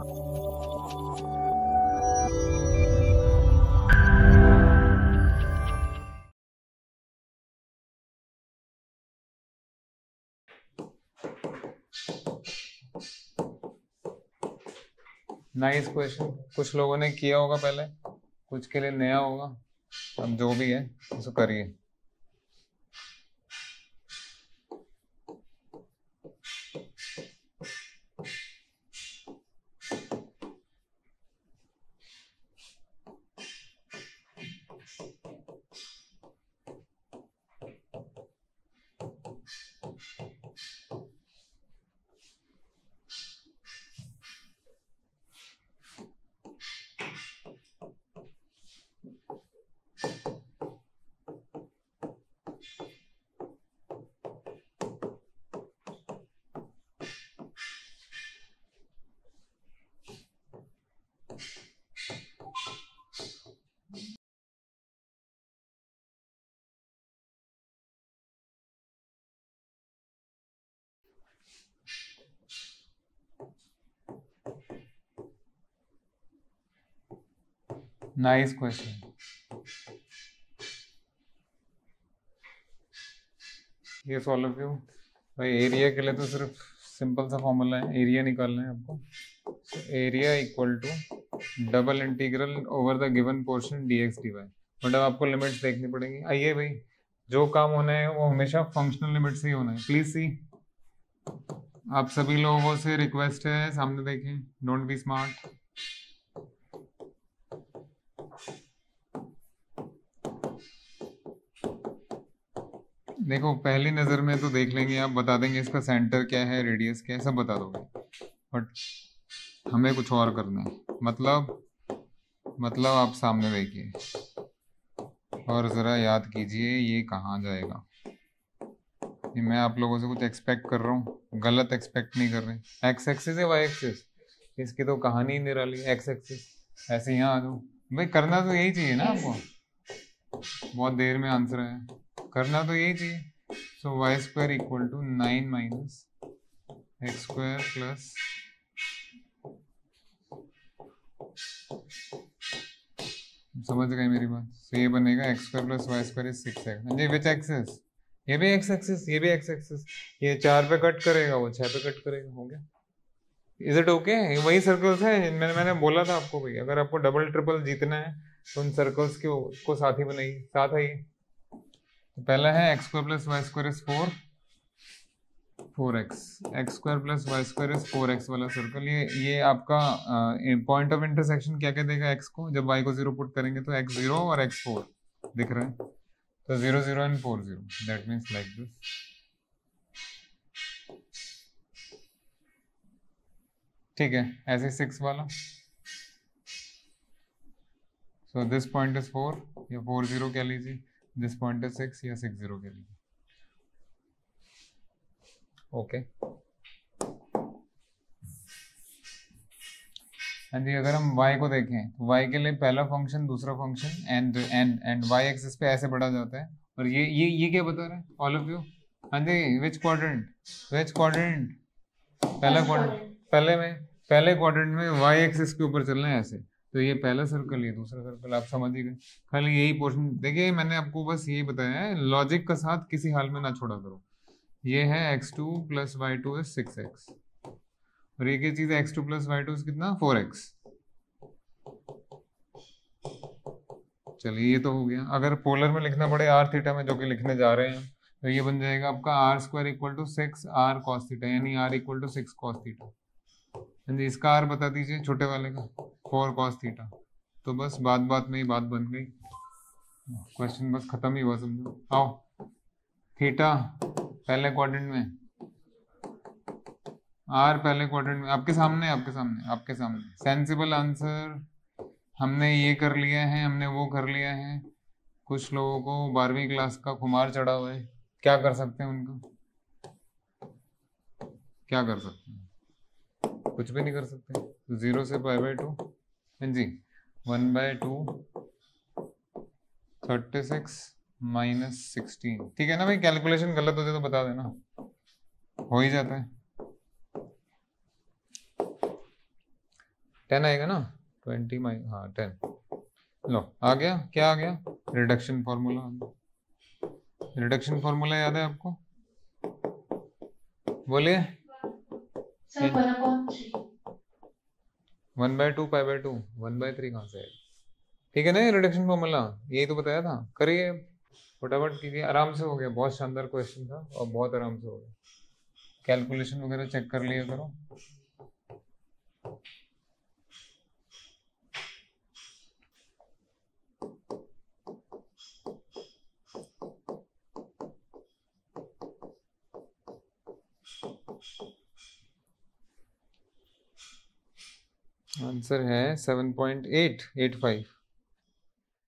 Nice question. कुछ लोगों ने किया होगा पहले, कुछ के लिए नया होगा। अब जो भी है उसको करिए। Nice question. ये सॉल्व क्यों भाई? एरिया के लिए तो सिर्फ सिंपल सा फॉर्मूला है, एरिया निकालना है आपको। Area equal to double integral over the given portion dx dy। But अब आपको लिमिट्स देखनी पड़ेंगी। आइए भाई, जो काम होना है वो हमेशा फंक्शनल लिमिट से ही होना है। प्लीज सी, आप सभी लोगों से रिक्वेस्ट है, सामने देखें, डोंट बी स्मार्ट। देखो, पहली नज़र में तो देख लेंगे आप, बता देंगे इसका सेंटर क्या है, रेडियस क्या है, सब बता दोगे। बट हमें कुछ और करना है। मतलब आप सामने देखिए और ज़रा याद कीजिए ये कहाँ जाएगा। ये मैं आप लोगों से कुछ एक्सपेक्ट कर रहा हूँ, गलत एक्सपेक्ट नहीं कर रहे। एक्स एक्सिस है, वाई एक्सिस, इसकी तो कहानी ही निराली है। एक्स एक्सिस ऐसे यहाँ आ जाओ भाई, करना तो यही चाहिए ना आपको। बहुत देर में आंसर है, करना तो यही चाहिए। So y square equal to 9 minus x square plus समझ गए मेरी बात? तो ये बनेगा x square plus y square is 6x। जी विच एक्सिस? ये भी एक्स एक्सिस, ये भी एक्स एक्सिस। ये 4 पे कट करेगा, वो 6 पे कट करेगा। हो गया। Is it okay? वही सर्कल्स है। मैंने बोला था आपको भाई, अगर आपको डबल ट्रिपल जीतना है तो उन सर्कल्स को साथ ही बनाइए, साथ है ये। तो पहला है x square plus y square is 4x। X square plus y square is 4x वाला सर्कल। ये आपका पॉइंट ऑफ इंटरसेक्शन क्या क्या देगा x को? जब y को 0 पुट करेंगे तो x0 और x4 दिख रहा है। तो 0 0 and 4 0, that means like this. ठीक है, ऐसे 6 वाला। सो दिस पॉइंट इज 4 या 4 0 कह लीजिए, दिस पॉइंट इज 6 या 6 0 कह लीजिए। ओके हाँ जी। अगर हम y को देखें तो y के लिए पहला फंक्शन, दूसरा फंक्शन एंड y एक्सिस पे ऐसे बढ़ा जाता है। और ये क्या बता रहा है ऑल ऑफ यू? हाँ जी, विच क्वाड्रेंट? पहला क्वाड्रेंट। पहले क्वाड्रेंट में y एक्सिस के ऊपर चलना है ऐसे। तो ये पहला सर्कल, ये दूसरा सर्कल, आप समझ ही गए। खाली यही पोर्शन देखिए, मैंने आपको बस यही बताया है, लॉजिक का साथ किसी हाल में ना छोड़ा करो। ये है x2 plus y2 is 6x, और ये क्या चीज है? x2 प्लस y2 कितना? 4x। चलिए ये तो हो गया। अगर पोलर में लिखना पड़े r थीटा में, जो कि लिखने जा रहे हैं, तो ये बन जाएगा आपका r square equal to 6 r cos theta, यानी r equal to 6 cos theta. इसका r बता दीजिए, छोटे वाले का 4 कॉस थीटा। तो बस बात बात में ही बात बन गई, क्वेश्चन बस खत्म ही हुआ समझो। आओ, थीटा पहले क्वाड्रेंट में, आर पहले क्वाड्रेंट में, आपके सामने सेंसिबल आंसर। हमने ये कर लिया है, हमने वो कर लिया है। कुछ लोगों को 12वीं क्लास का खुमार चढ़ा हुआ है, क्या कर सकते हैं उनका? क्या कर सकते हैं? कुछ भी नहीं कर सकते। 0 से π/2, हाँ जी, 1/2 36 माइनस 16। ठीक है ना भाई? कैलकुलेशन गलत हो जाए तो बता देना, हो ही जाता है। 10 आएगा ना, 20 माइनस, हाँ 10। लो आ गया, क्या आ गया, रिडक्शन फॉर्मूला। रिडक्शन फॉर्मूला याद है आपको, बोलिए। सर 1/3। 1/2 π/2, 1/3 कहाँ से है? ठीक है ना, ये रिडक्शन फॉर्मूला, यही तो बताया था। करिए फटाफट कीजिए, आराम से हो गया, बहुत शानदार क्वेश्चन था और बहुत आराम से हो गया। कैलकुलेशन वगैरह चेक कर लिया करो। आंसर है 7.885।